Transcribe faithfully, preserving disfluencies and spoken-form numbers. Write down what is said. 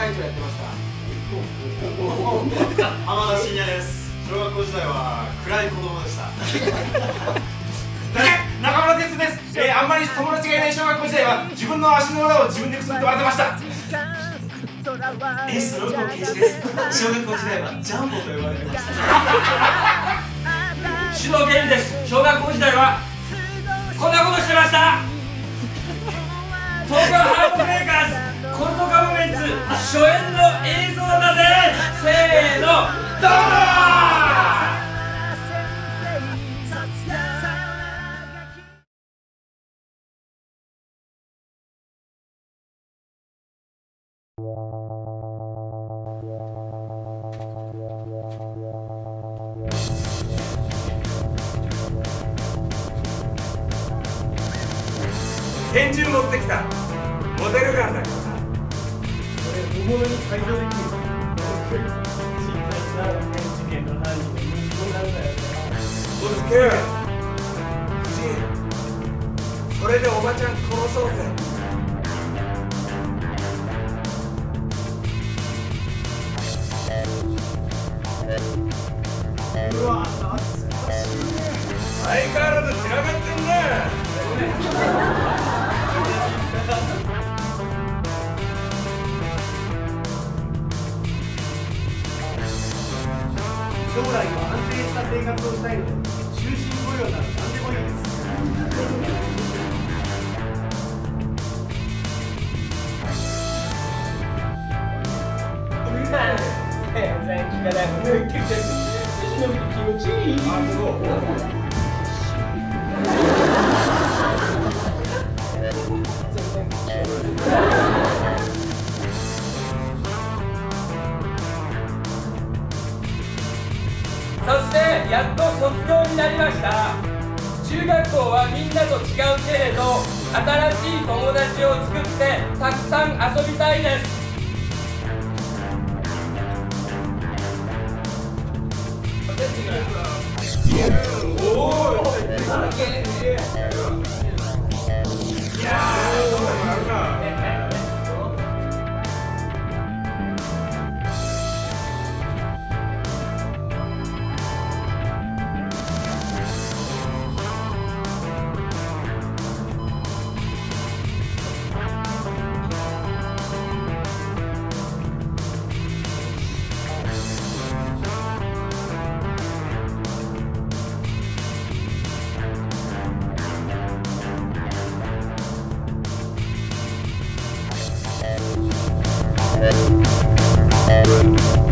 会長やってました。 浜田信也です。小学校時代は暗い子供でした。 中村哲です。えー、あんまり友達がいない小学校時代は自分の足の裏を自分でくすぐって笑ってました。 エースの六甲圭司です。小学校時代はジャンボと呼ばれてました。 篠健です。小学校時代はこんなことしてました。東京ハートメーカーズコルトガバメンツ初演の映像だぜ。せーの、どうも。 拳銃持ってきた。モデルガンだけどな。 これ本物に改造できる。小さいな事件の犯人が息子なんだよね。 おつけ藤井、それでおばちゃん殺そうぜ。 うわ、懐かしいね。 相変わらず散らかってんな。 将来は安定した生活をしたいので、終身雇用なら何でもいいです。全然聞かないもんね。結構忍びて気持ちいい。 あ、すごい。 そしてやっと卒業になりました。中学校はみんなと違うけれど新しい友達を作ってたくさん遊びたいです。 おーい。いやー、そんなのあるな。 Thank you.